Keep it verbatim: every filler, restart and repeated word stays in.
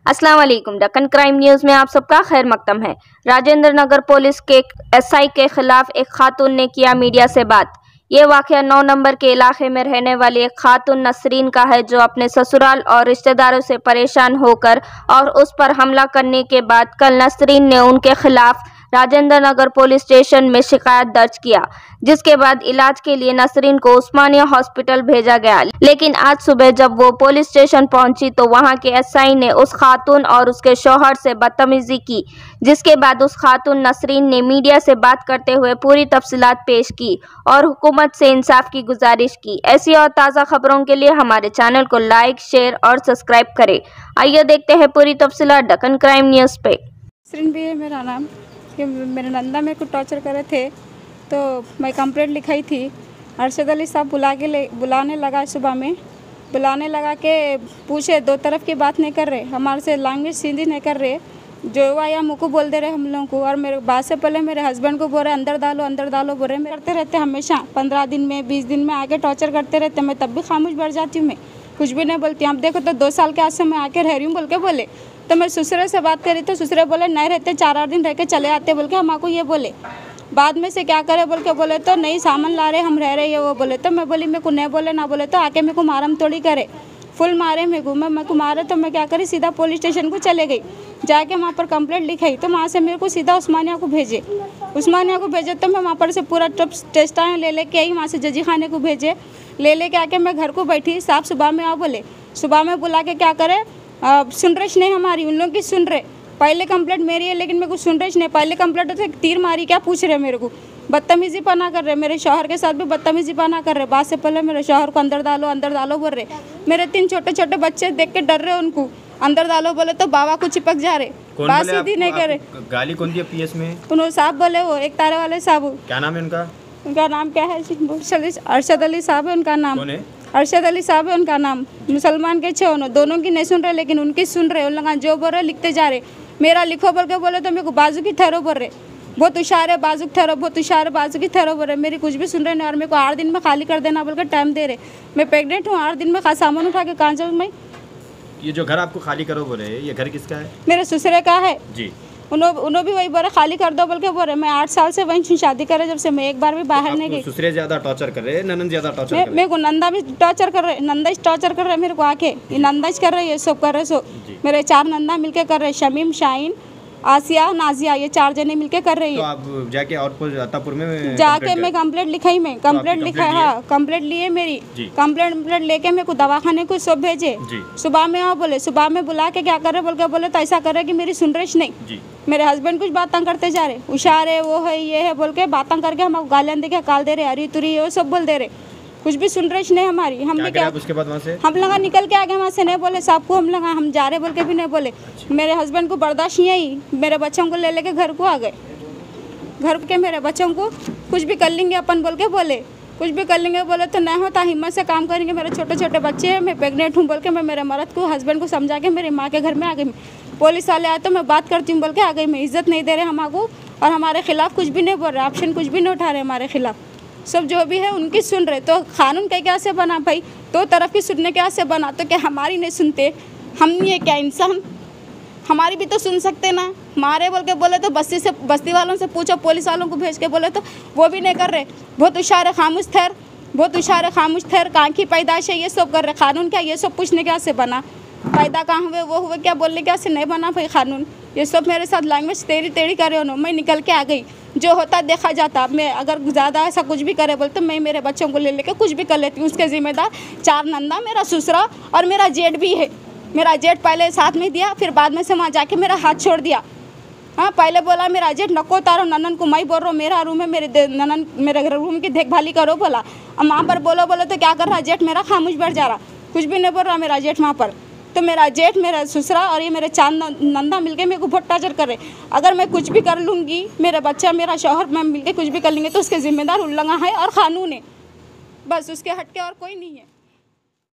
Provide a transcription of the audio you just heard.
अस्सलाम वालेकुम। Deccan crime news में आप सबका खैर मकदम है। राजेंद्र नगर पुलिस के एसआई के खिलाफ एक खातून ने किया मीडिया से बात। ये वाक़या नौ नंबर के इलाके में रहने वाली एक खातून नसरीन का है, जो अपने ससुराल और रिश्तेदारों से परेशान होकर और उस पर हमला करने के बाद कल नसरीन ने उनके खिलाफ राजेंद्र नगर पुलिस स्टेशन में शिकायत दर्ज किया, जिसके बाद इलाज के लिए नसरीन को उस्मानिया हॉस्पिटल भेजा गया। लेकिन आज सुबह जब वो पुलिस स्टेशन पहुंची तो वहां के एसआई ने उस खातून और उसके शौहर से बदतमीजी की, जिसके बाद उस खातून नसरीन ने मीडिया से बात करते हुए पूरी तफसीलात पेश की और हुकूमत से इंसाफ की गुजारिश की। ऐसी और ताज़ा खबरों के लिए हमारे चैनल को लाइक, शेयर और सब्सक्राइब करें। आइए देखते हैं पूरी तफसीलात दक्कन क्राइम न्यूज़ पे। नसरीन भी है मेरा नाम। कि मेरे नंदा मेरे को टॉर्चर करे थे तो मैं कंप्लेंट लिखाई थी। अरशद अली साहब बुला के ले बुलाने लगा, सुबह में बुलाने लगा के पूछे, दो तरफ की बात नहीं कर रहे, हमारे से लैंग्वेज सीधी नहीं कर रहे, जो आया मुँह को बोल दे रहे हम लोगों को। और मेरे बात से पहले मेरे हस्बैंड को बोल रहे अंदर डालो अंदर डालो बोल रहे। करते रहते हमेशा, पंद्रह दिन में बीस दिन में आके टॉर्चर करते रहते। मैं तब भी खामोश बैठ जाती हूँ, मैं कुछ भी नहीं बोलती। आप देखो तो दो साल के आज से मैं आके रह रही हूँ बोल के बोले। तो मैं ससुरे से बात करी तो ससुरे बोले नहीं रहते, चार आठ दिन रह के चले आते बोल के हम आपको ये बोले। बाद में से क्या करे बोल के बोले तो नहीं सामान ला रहे हम रह रहे हैं वो बोले। तो मैं बोली मेरे को नहीं बोले ना बोले तो आके मेरे को मारम तोड़ी करे, फुल मारे मेरे को। मैं मेरे को मारे तो मैं क्या करी, सीधा पुलिस स्टेशन को चले गई। जाके वहाँ पर कंप्लेंट लिखाई तो वहाँ से मेरे को सीधा उस्मानिया को भेजे। उस्मानिया को भेजे तो मैं वहाँ पर से पूरा टेस्ट ले लेके आई, वहाँ से जजी खाने को भेजे। ले लेके आके मैं घर को बैठी, साहब सुबह में आओ बोले। सुबह में बुला के क्या करे, आ, सुन रही नहीं हमारी, उन लोगों की सुन रहे। पहले कंप्लेंट मेरी है लेकिन मेरे को सुन रही नहीं। पहले कंप्लेंट तो तीर मारी क्या पूछ रहे मेरे को, बदतमीजी पना कर रहे। मेरे शौहर के साथ भी बदतमीजी पना कर रहे। बात से पहले मेरे शौहर को अंदर डालो अंदर डालो बोल रहे। मेरे तीन छोटे छोटे बच्चे देख के डर रहे, उनको अंदर डालो बोले तो बाबा को चिपक जा रहे, बात सीधी नहीं करे। गाली कौन दी पीएस में? उन्होंने साहब बोले, वो एक तारे वाले साहब। क्या नाम है उनका? उनका नाम क्या है? अरशद अली साहब है उनका नाम। कौन है? अरशद अली साहब है उनका नाम। मुसलमान के छः उन्होंने, दोनों की नहीं सुन रहे लेकिन उनकी सुन रहे। उन लोग जो बोल रहे लिखते जा रहे। मेरा लिखो बोल के बोले तो मेरे को बाजू की ठहरो बोल रहे, बहुत हुशार है बाजू की ठहरो, बहुत हुशार है बाजू की ठहरो बोल रहे। मेरी कुछ भी सुन रहे नहीं। और मेरे को आठ दिन में खाली कर देना बोल के टाइम दे रहे। मैं प्रेग्नेंट हूँ, आठ दिन में सामान उठा के कहाँ जाऊँ मैं? ये जो घर आपको खाली करो बोले, ये घर किसका है? मेरे ससुरे का है जी। उन्होंने उन्होंने भी वही बोले खाली कर दो बोल के बोले। मैं आठ साल से वहीं शादी करे, जब से मैं एक बार भी बाहर नहीं गई। ससुरे ज्यादा टॉर्चर कर रहे हैं, ननद ज्यादा टॉर्चर कर रहे हैं? मेरे को नंदा भी टॉर्चर कर रहे, नंदा टॉर्चर कर रहे मेरे को आके। ये नंदा कर रहे, ये सब कर रहे। सो मेरे चार नंदा मिलके कर रहे, शमीम, शाहीन, आसिया, नाजिया, ये चार जने मिलके कर रही है। तो आप जाके अत्तापुर में जाके मैं कंप्लेंट लिखाई, मैं कंप्लेंट लिखा है। हाँ कंप्लेंट लिए मेरी, कंप्लेंट लेके मेरे को दवाखाने को सब भेजे। सुबह में आओ बोले, सुबह में बुला के क्या करे बोल के बोले तो ऐसा करे कि मेरी सुन रही नहीं। मेरे हस्बैंड कुछ बातें करते जा रहे, हुशार है वो है ये है बोल के बातें करके हमको गालियाँ दे के काल दे रहे, अरी तुरी वो सब बोल दे रहे। कुछ भी सुन रही नहीं हमारी। हमने क्या, उसके बाद वहाँ से हम लोग निकल के आ गए वहाँ से, नहीं बोले साहब को हम लोग हम जा रहे बोल के भी नहीं बोले। मेरे हस्बैंड को बर्दाश्त नहीं आई, मेरे बच्चों को ले लेके घर को आ गए। घर के मेरे बच्चों को कुछ भी कर लेंगे अपन बोल के बोले, कुछ भी कर लेंगे बोले तो नहीं होता, हिम्मत से काम करेंगे। मेरे छोटे छोटे बच्चे हैं, मैं प्रेग्नेंट हूँ बोल के मैं मेरे मर्द को हस्बैंड को समझा के मेरी माँ के घर में आ गई। पुलिस वाले आए तो मैं बात करती हूँ बोल के आ गई। मैं इज्जत नहीं दे रहे हमको और हमारे खिलाफ कुछ भी नहीं बोल रहे, ऑप्शन कुछ भी नहीं उठा रहे हमारे खिलाफ। सब जो भी है उनकी सुन रहे। तो कानून का क्या से बना भाई, दो तरफ की सुनने क्या से बना? तो क्या हमारी नहीं सुनते? हम ये क्या इंसान, हमारी भी तो सुन सकते ना। मारे बोल के बोले तो बस्ती से बस्ती वालों से पूछो, पुलिस वालों को भेज के बोले तो वो भी नहीं कर रहे। बहुत हुशार है खामोश ठहर, बहुत हुशार है खामोश ठहर, कहाँ की पैदाइश है ये सब कर रहे। कानून क्या ये सब पूछने क्या से बना? पैदा कहाँ हुए वो हुए क्या बोलने क्या से नहीं बना भाई कानून। ये सब मेरे साथ लैंग्वेज तेरी तेरी करे उन्होंने। मैं निकल के आ गई, जो होता देखा जाता। मैं अगर ज़्यादा ऐसा कुछ भी करे बोलते मैं मेरे बच्चों को ले लेके कुछ भी कर लेती हूँ। उसके जिम्मेदार चार नंदा, मेरा ससुरा और मेरा जेठ भी है। मेरा जेठ पहले साथ में दिया, फिर बाद में से वहाँ जाके मेरा हाथ छोड़ दिया। हाँ पहले बोला मेरा जेठ नको तारो, ननन को मैं बोल रहा हूँ मेरा रूम है, मेरे ननन मेरे रूम की देखभाली करो बोला। अब वहाँ पर बोलो बोलो तो क्या कर रहा जेठ मेरा, खामोश बैठ जा रहा, कुछ भी नहीं बोल रहा मेरा जेठ वहाँ पर। तो मेरा जेठ, मेरा ससुरा और ये मेरे चार नंदा मिलके मेरे को बहुत टॉर्चर कर रहे। अगर मैं कुछ भी कर लूँगी, मेरा बच्चा मेरा शौहर मैं मिलके कुछ भी कर लेंगे तो उसके जिम्मेदार उन लोग है और कानून है, बस उसके हट के और कोई नहीं है।